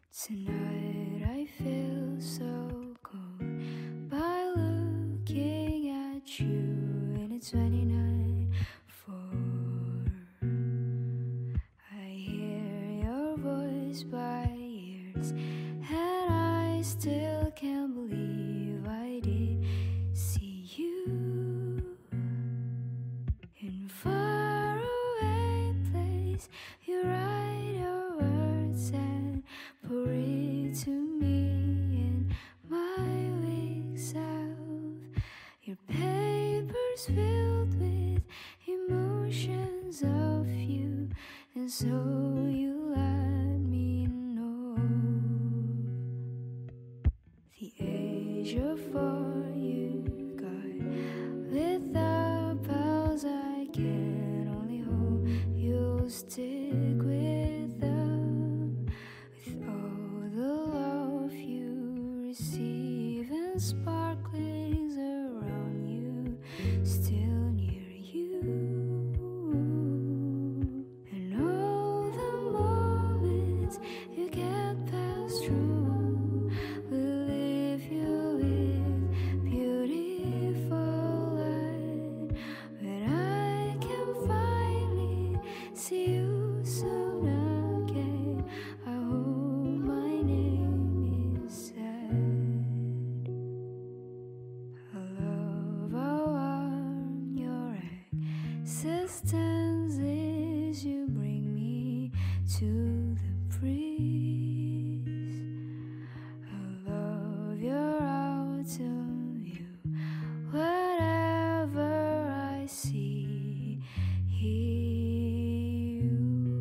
Tonight I feel so cold by looking at you, and it's 29:4. I hear your voice by ears, and I still can't believe I did see you in faraway place. You write your words and pour it to me in my weak self. Your paper's filled with emotions of you, and so you let me know. The age of 4 you got with the pals, I can only hope you'll stick with them. With all the love you receive and sparklings around you, still near you. And all the moments you get passed through will leave you with beautiful light. When I can finally see you soon again, I hope my name is said. I love how warm your existence is. You bring me to the breeze. I love your autumn view. Whatever I see, you.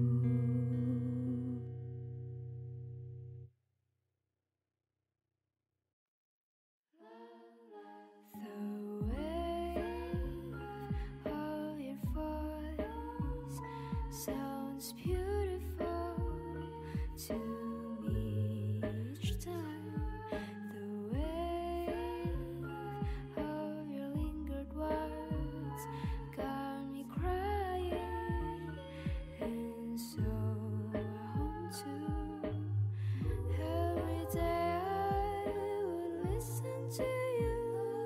The wave of your voice sounds beautiful to me each time. The wave of your lingered words got me crying, and so I home too. Every day I would listen to you.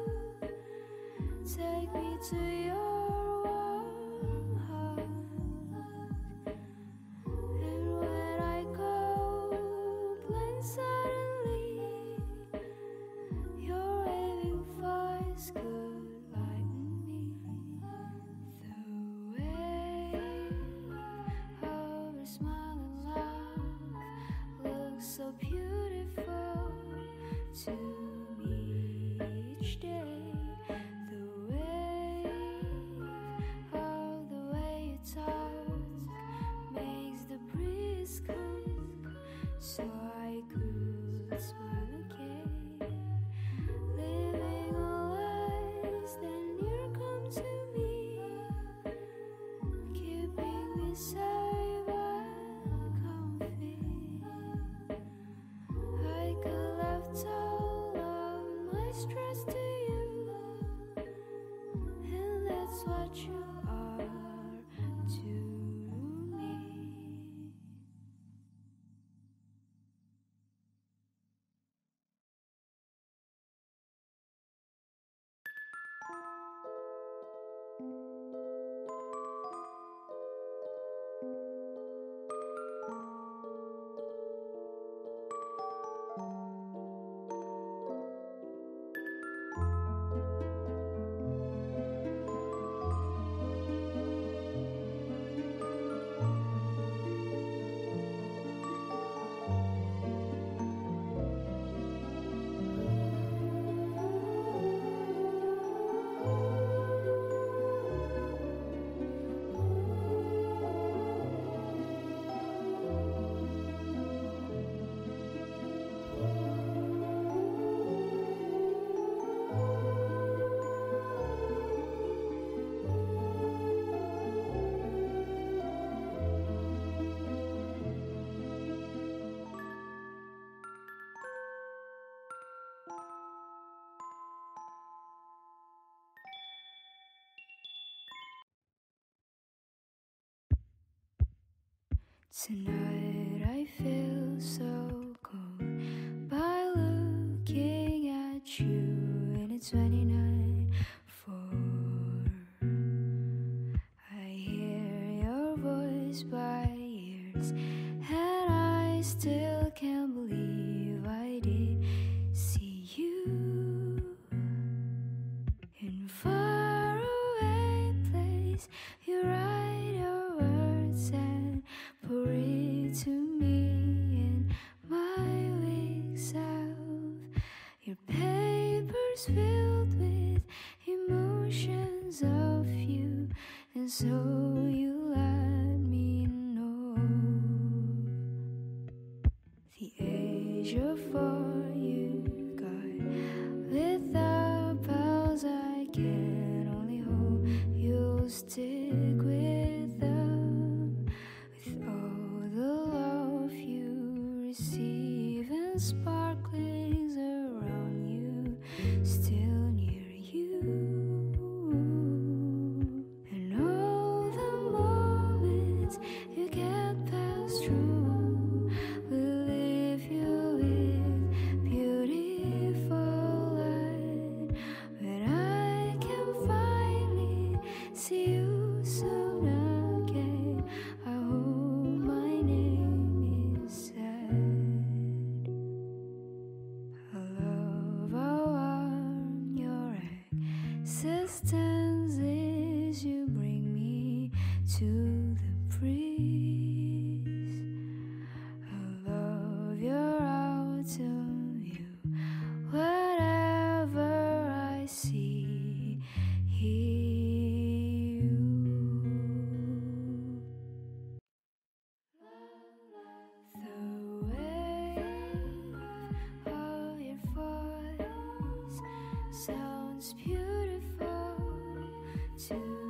Take me to your warm hug, and when I go blind suddenly, your waving voice could lighten me. The wave of your smile and laugh looks so beautiful to me each day. The wave of the way you talk makes the breeze cool, so I could smile again. Living a life, then you come to me, keeping me safe and comfy. I could left all of my stress to you, and that's what you are to me. Tonight I feel so cold days. You write your words and pour it to me in my weak self. Your paper's filled with emotions of you, and so you let me know. The age of foryou got with the pals. I can only hope you'll stick with them, with all the love you receive and sparklings around you, still near you. And all the moments you get passed through will leave you with beautiful light. When I can finally see you soon again, I hope my name is said. I love how warm your existence is. You bring me to the breeze. I love your autumn view. Whatever I see, hear you. The wave of your voice sounds beautiful to